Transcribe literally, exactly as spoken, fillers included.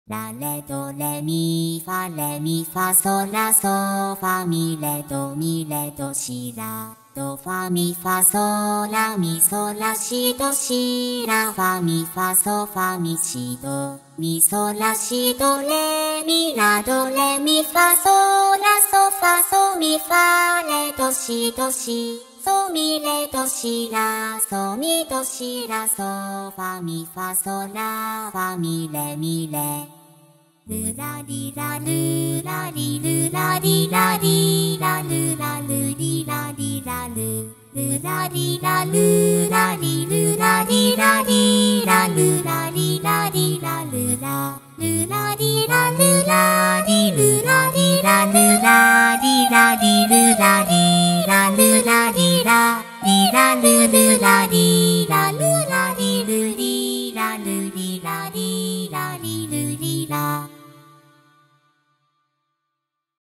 ラレドレミファレミファソラソファミレドミレドシラドファミファソラミソラシドシラファミファソファミシドミソラシドレミラドレミファソラソファソミファレドシドシソミレドシラソミドシラソファミファソラファミレミレルラリラルラリルラリラリラルラルリラリラルルラリラルラリルラリラリラルラリラリラルラルラリラルラリルラリラルラリラリルラリラルラリラリラルルラリ